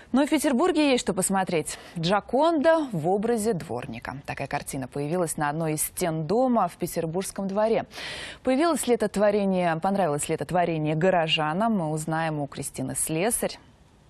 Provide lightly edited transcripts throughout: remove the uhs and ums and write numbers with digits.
Но в Петербурге есть что посмотреть. Джоконда в образе дворника. Такая картина появилась на одной из стен дома в Петербургском дворе. Понравилось ли это творение горожанам, мы узнаем у Кристины Слесарь.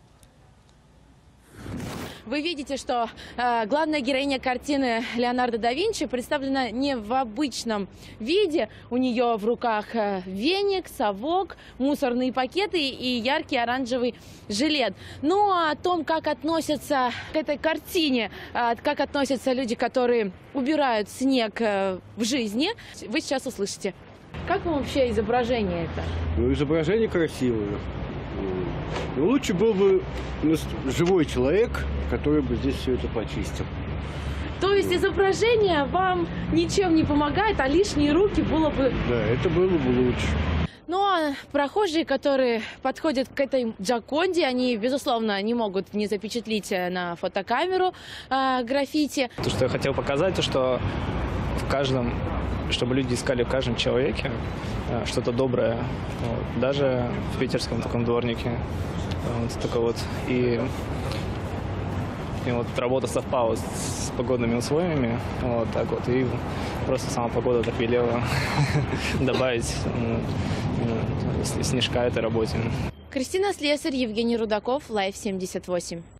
Вы видите, что главная героиня картины Леонардо да Винчи представлена не в обычном виде. У нее в руках веник, совок, мусорные пакеты и яркий оранжевый жилет. Но о том, как относятся к этой картине, как относятся люди, которые убирают снег в жизни, вы сейчас услышите. Как вам вообще изображение это? Ну, изображение красивое. Но лучше был бы живой человек, который бы здесь все это почистил. То есть изображение вам ничем не помогает, а лишние руки было бы... Да, это было бы лучше. Ну а прохожие, которые подходят к этой Джоконде, они, безусловно, не могут не запечатлить на фотокамеру граффити. То, что я хотел показать, то, что в каждом, чтобы люди искали в каждом человеке что-то доброе, вот. Даже в питерском таком дворнике. Вот такой вот. И вот работа совпала с погодными условиями, вот так вот, и просто сама погода так велела добавить снежка этой работе. Кристина Слесарь, Евгений Рудаков, Live 78.